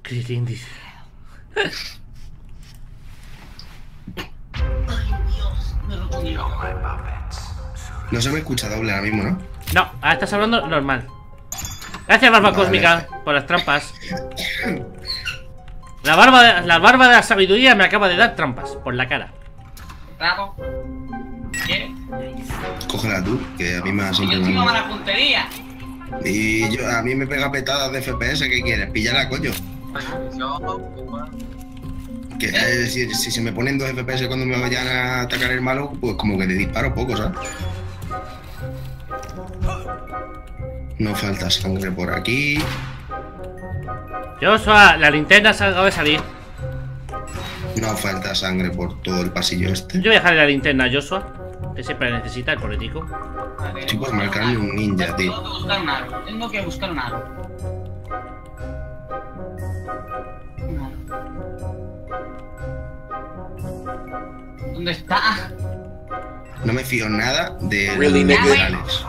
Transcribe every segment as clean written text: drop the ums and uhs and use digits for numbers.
Critín dice. No se me escucha doble ahora mismo, ¿no? No, ahora estás hablando normal. Gracias, barba cósmica, por las trampas. La barba de la sabiduría me acaba de dar trampas por la cara. Bravo. ¿Qué? Cógela tú, que a mí me ha siempre Yo tengo mala puntería. Y a mí me pega petadas de FPS, ¿qué quieres? Píllala, coño. Que si se me ponen 2 FPS cuando me vayan a atacar el malo, pues como que le disparo poco, ¿sabes? No falta sangre por aquí. Joshua, la linterna se acaba de salir. No falta sangre por todo el pasillo este. Yo voy a dejarle la linterna a Joshua, que siempre la necesita el político. Estoy por marcarle un ninja, tío. Tengo que buscar un aro. ¿Dónde está? No me fío nada de Alex.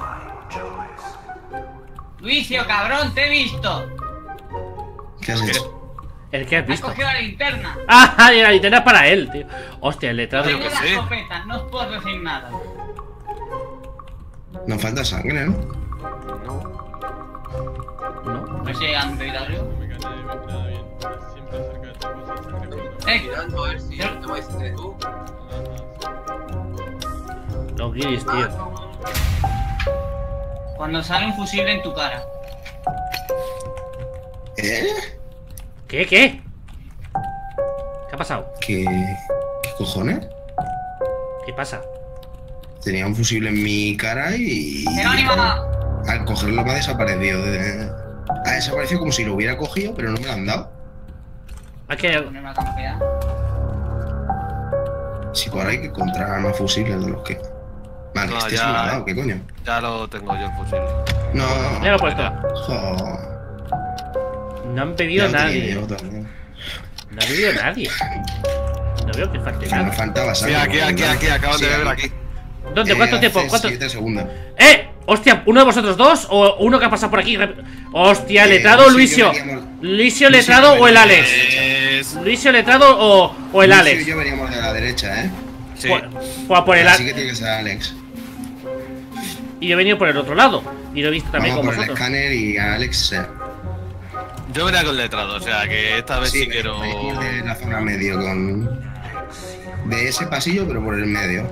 Luisio, cabrón, te he visto. ¿Qué has hecho? ¿El que has Has visto? cogido la linterna. ¡Ah! Y la linterna es para él, tío. Hostia, el letrado. Tengo la escopeta, no os puedo decir nada. No falta sangre, ¿no? No. No sé, Androidario. No me cae nada bien. Siempre acerca de esta cosa sangre por Mirando a ver si no te vais entre tú. Los guiris, tío. Cuando sale un fusible en tu cara. ¿Eh? ¿Qué? ¿Qué ha pasado? ¿Qué cojones? ¿Qué pasa? Tenía un fusible en mi cara y... ¡Jerónimo! Al cogerlo me ha desaparecido. Ha desaparecido como si lo hubiera cogido, pero no me lo han dado. Hay que... Ponerme a campear. Si por ahí hay que encontrar más fusibles de los que... Vale, No, este ya- se me lo ha dado, ¿qué coño? Ya lo tengo yo el fusil. No. Ya lo he puesto. Jo, No han ya bebido lo tenía nadie. yo también. No ha bebido nadie. No veo que falte Que me nada. faltaba Sí, sangre. aquí, acaban de beber aquí. ¿Dónde? ¿Cuánto tiempo? Hace ¿Cuánto? 7 segundos. Hostia, ¿uno de vosotros dos? ¿O uno que ha pasado por aquí? Hostia, letrado o Luisio. Luisio letrado o el Alex. Luisio letrado o el Alex. Y yo veníamos de la derecha, ¿eh? Sí. Pues por el Así Alex. que tiene que ser Alex. Y yo he venido por el otro lado. Y lo he visto también Vamos con por el vosotros. escáner y Alex sea. Yo venía con letrado, o sea que esta vez sí quiero. venimos de la zona medio con... De ese pasillo, pero por el medio.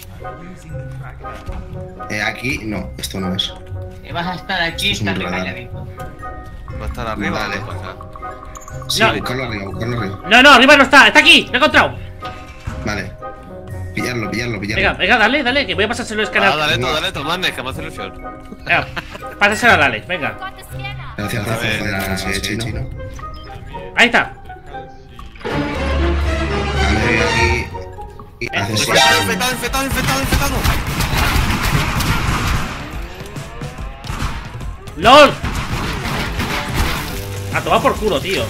Aquí, no, esto no es. Que vas a estar aquí, Esto es un estás radar. calladito. Va a estar arriba. Vale. O sea, Sí, No. buscarlo arriba, buscarlo arriba. No, arriba no está. Está aquí. Lo he encontrado. Vale. Pillarlo. Venga, dale, que voy a pasárselo al escáner. dale, Manes, que me hace ilusión. Venga, pásaselo al Alex, venga. Gracias, A ver, gracias, chino. Ahí está. A ver, aquí... y hace seis segundos. Infectado. ¡LOL! A tomar por culo, tío.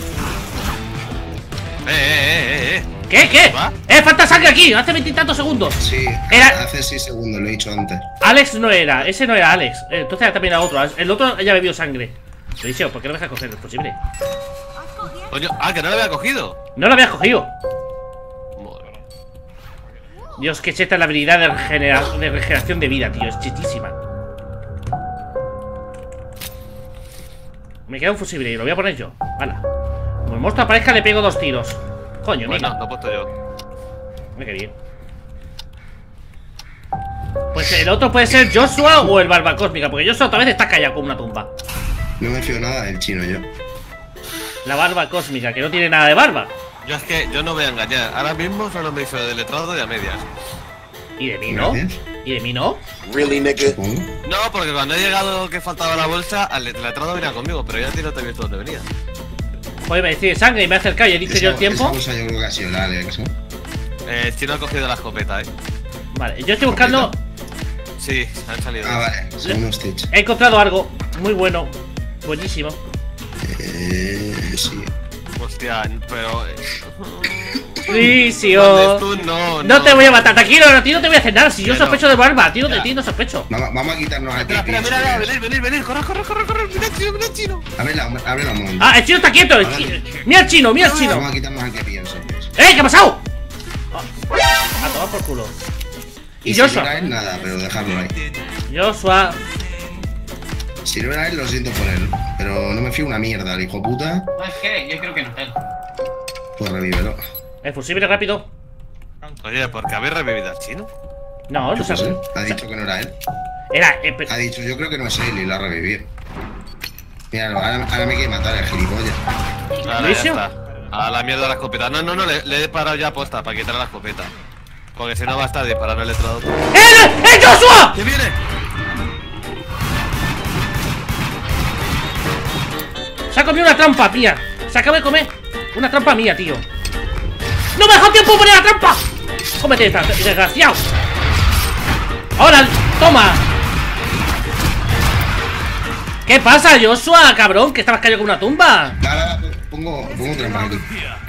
¿Qué? ¿Va? Falta sangre aquí. Hace 20 y tantos segundos. Sí, Era- hace 6 segundos, lo he dicho antes. Alex no era. Ese no era Alex. Entonces también era otro. El otro ya bebió sangre. Lo he dicho, ¿por qué no me dejas coger? Es posible. Coño, que no lo había cogido. No lo habías cogido. Madre. Dios, que cheta la habilidad de regeneración de vida, tío. Es chetísima. Me queda un fusible y lo voy a poner yo. Hala. Como el monstruo aparezca, le pego 2 tiros. Coño, Bueno, mira. lo he puesto yo. Mira qué bien. Pues el otro puede ser Joshua o el Barba Cósmica, porque Joshua otra vez está callado como una tumba. No me fío nada del chino yo. La Barba Cósmica, que no tiene nada de barba. Yo es que yo no voy a engañar. Ahora mismo solo me hizo de letrado y a medias. ¿Y de mí no? Gracias. ¿Y de mí no? Supongo. No, porque cuando he llegado que faltaba la bolsa, al letrado venía conmigo, pero ya a ti no te he visto dónde venía. Joder, me decide sangre y me ha acercado y he dicho yo el Esa tiempo. bolsa yo creo que ha sido la Alex, ¿no? El chino ha cogido la escopeta, Vale, yo estoy buscando. Sí, han salido. Ah, vale, segundo Stitch. He encontrado algo muy bueno. Buenísimo. Sí. Hostia, pero. Luisio. Tú No te voy a matar, tranquilo, a ti no te voy a hacer nada. Si yo Pero- sospecho de barba, a ti no Ya. de ti no sospecho. Vamos a quitarnos aquí. Espera, venir, corre, corre, mira, chino. Ábrela un momento. Ah, el chino está quieto. El chino. ¡Mira el chino, mira el chino! Vamos a quitarnos al que pienso. ¿Qué ha pasado? A tomar por culo. Y si Joshua. no era él, nada, pero dejarlo ahí. Joshua. Si no era él, lo siento por él. Pero no me fío una mierda, el hijo puta. ¿Sabes qué? Yo creo que no es él. Pues revívelo. El fusible rápido. Oye, ¿por qué habéis revivido al chino? No, no No sé, sé. ha dicho que no era él. Era. Ha dicho, yo creo que no es él y lo ha revivido. Mira, ahora me quiere matar el gilipollas. Ahora ya ¿Luisio? está. A la mierda la escopeta. No, le he disparado ya aposta para quitar la escopeta. Porque si no va a estar disparando el letrado. ¡Eh, Joshua! ¡Que viene! Se ha comido una trampa, mía. Se acaba de comer una trampa mía, tío. ¡No me ha dejado tiempo de poner la trampa! ¡Cómete esta, desgraciado! ¡Ahora! ¡Toma! ¿Qué pasa, Joshua, cabrón? Que estabas cayendo con una tumba. Va, pongo trampa aquí.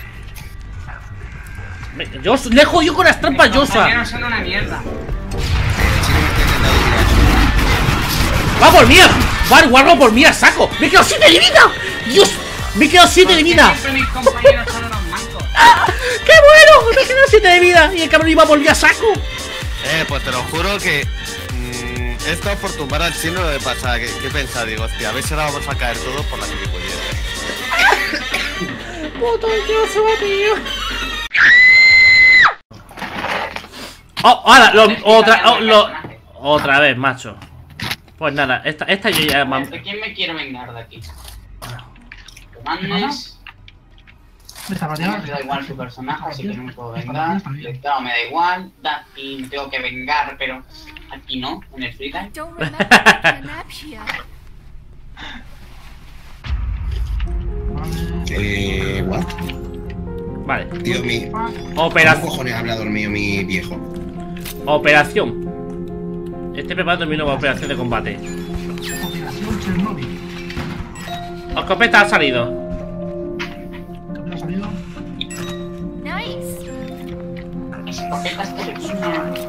Joshua, le he jodido con las trampas, Joshua. Compañeros son una mierda. El chino me está intentando tirar. ¡Va por mía! ¡Va por mía, saco! ¡Me quedo 7 de vida! ¡Dios! ¡Me quedo 7 de vida! Siempre mis compañeros son unos mancos. ¡Ah! ¡Qué bueno! ¡Me quedo 7 de vida! Y el cabrón iba por mí a saco. Pues te lo juro que he estado por tumbar al chino de pasada. ¿Qué pensaba? Digo, hostia, a ver si ahora vamos a caer todos por la gilipollez. Puto Joshua, tío. Oh, ahora, otra vez, macho. Pues nada, esta yo ya... ¿De quién me quiero vengar de aquí? Comandes. Me da igual su personaje, así que no me puedo vengar. Letrado me da igual. Aquí me tengo que vengar, pero aquí no, en el freetime. What? Vale. Tío, ¿cómo Operación. cojones ha hablado el mío, mi viejo? Operación. Estoy preparando mi nueva operación de combate. Operación Chernobyl. La escopeta ha salido. ¿Qué ha salido? Escopetas pequeñas.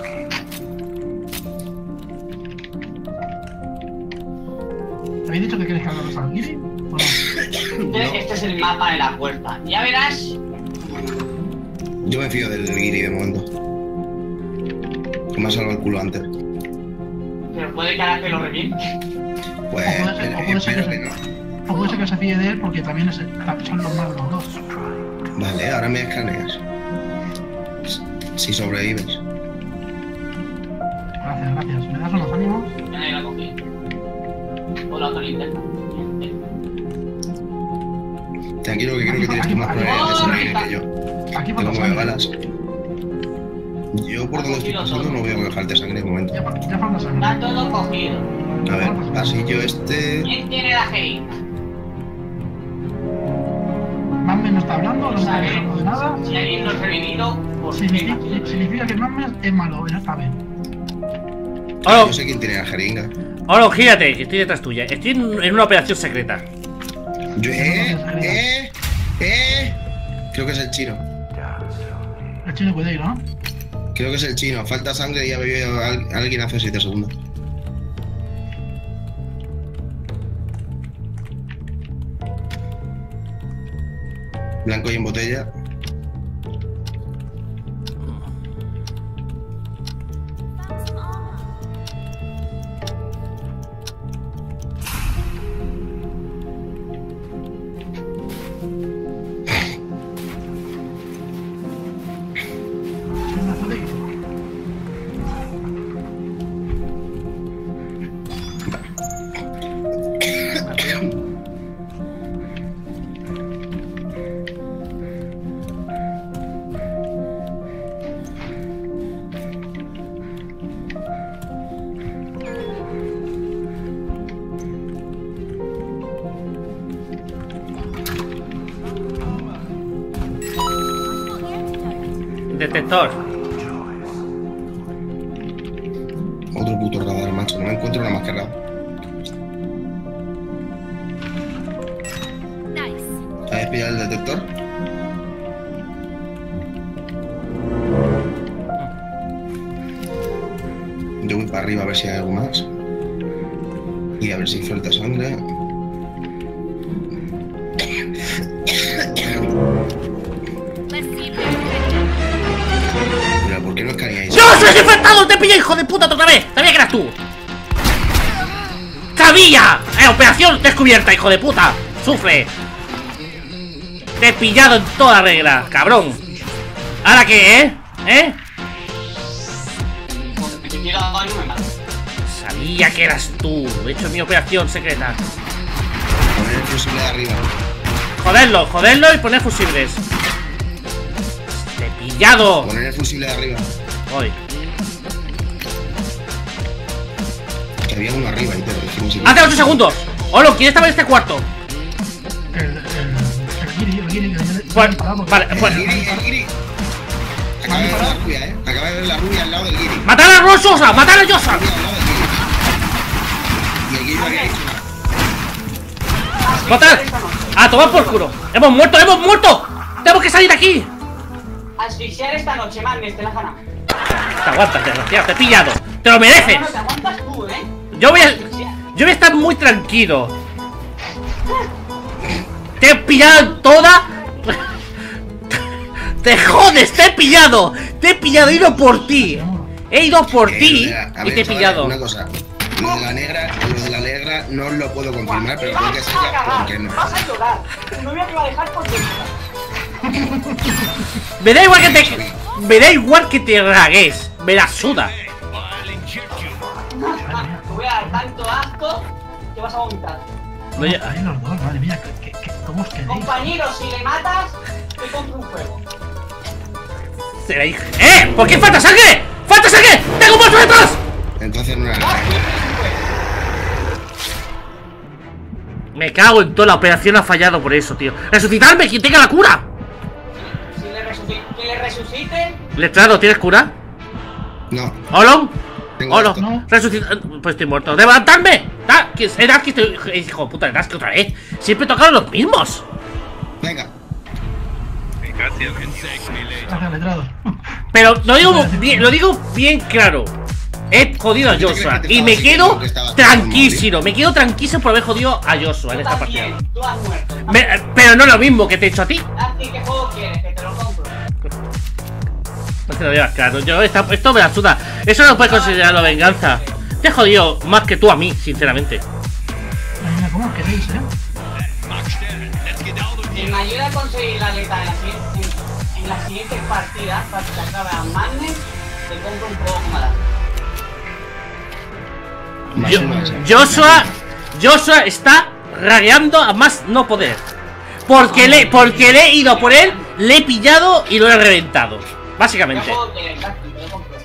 ¿Habéis dicho que queréis que haga los Alguiri? ¿O no? Este es el mapa de la puerta. Ya verás. Yo me fío del guiri de momento. Que me ha salvado el culo antes. Pero puede que ahora te lo reviente. Pues espero que no. O puede ser que se fíe de él porque también son los malos los dos. Vale, ahora me escaneas. Si sobrevives. Gracias, gracias. ¿Me das unos ánimos? Ya la cogí. O la otra linterna. Tranquilo, que creo que tienes tú más probabilidades de sobrevivir que yo. Aquí Tengo falta 9 sangre. balas. Yo por donde estoy pasando no veo que falte sangre de momento. Ya falta sangre. Está todo cogido. A ver, pasillo este... ¿Quién tiene la jeringa? Mamme no está hablando, no No está sabe. hablando de nada. Si alguien lo ha revivido, ¿por qué? Significa que Mamme es malo, ya está bien. Ahora, Yo sé quién tiene la jeringa. ahora gírate, que estoy detrás tuya. Estoy en una operación secreta. Yo, Creo que es el chino. El chino puede ir, ¿no? Creo que es el chino. Falta sangre y ha bebido alguien hace 7 segundos. Blanco y en botella. Chino puede ir. Detector. Otro puto radar, macho. No me encuentro nada más que radar. ¿Sabes pillar el detector? Yo voy para arriba a ver si hay algo más. Y a ver si suelta sangre. Pero ¿por qué no escaneáis? ¡Yo soy infectado! ¡Te pillé, hijo de puta, otra vez! ¡Sabía que eras tú! ¡Sabía! ¡Operación descubierta, hijo de puta! ¡Sufre! Te he pillado en toda regla, cabrón. ¿Ahora qué, eh? Sabía que eras tú. He hecho mi operación secreta. Poner el fusible de arriba. Joderlo y poner fusibles. Te he pillado. Poner el fusible de arriba. Voy. Que había uno arriba y te lo dijimos. ¡Hace 8 segundos! ¡Olo! ¿Quién estaba en este cuarto? El Giri, que Pues, vale, pues. El Giri. Acaba de ver la rubia, Acaba de ver la rubia al lado del Giri. ¡Matar a Rososa! ¡Matar a Yosa! Al lado del Giri. Y el Giri va a querer hecho nada. ¡Matar! ¡A tomar por culo! ¡Hemos muerto! ¡Hemos muerto! ¡Tenemos que salir de aquí! Asfixiar esta noche, Magnus, te la gana. Te aguantas, desgraciado, te he pillado. ¡Te lo mereces! No te aguantas tú, Yo voy a estar muy tranquilo. Te he pillado en toda. Te jodes, te he pillado. Te he pillado, he ido por ti. He ido por ti A y ver, te he chavales, pillado. Una cosa. Lo de la negra no os lo puedo confirmar, pero creo que sé por qué no. Vas a llorar. Tu novia te va a dejar porque Me da igual que te. Me da igual que te ragues. Me la suda. te voy a dar tanto asco que vas a vomitar. No, ya- Ahí los dos, madre mía, ¿cómo os queréis? Compañero, si le matas, te compro un juego. será hija. ¿Por qué falta sangre? ¡Falta sangre! ¡Tengo un monstruo detrás! Entonces no era la Me cago en toda la operación, ha fallado por eso, tío. ¡Resucitarme! ¡Quien tenga la cura! Que le resucite. Letrado, ¿tienes cura? No. ¿Olon? Tengo ¿Olon? esto. No. Resucita. Pues estoy muerto. ¡Levantarme! ¡Ah! ¿Era que estoy. Hijo de puta, ¿eras que otra vez? Siempre tocaron los mismos. Venga. Gracias, letrado. Pero lo digo bien claro. He jodido a Joshua y me quedo tranquilo. Me quedo tranquilo por haber jodido a Joshua en esta partida. Tú has muerto. Pero no lo mismo que te he hecho a ti. Así que juego quieres, que te lo compro. No te lo digas claro. Esto me la suda. Eso no puedes considerarlo venganza. Te he jodido más que tú a mí, sinceramente. Madre mía, ¿cómo os queréis, Si me ayuda a conseguir la letra en las siguientes partidas, para que te acabe a Magnus, te compro un juego como la. Joshua está ragueando a más no poder. Porque le he ido por él, le he pillado y lo he reventado. Básicamente. Juego que te lo compro.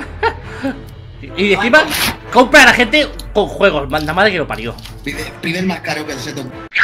Y encima compra a la gente con juegos. Manda madre que lo parió. Pide el más caro que el seto.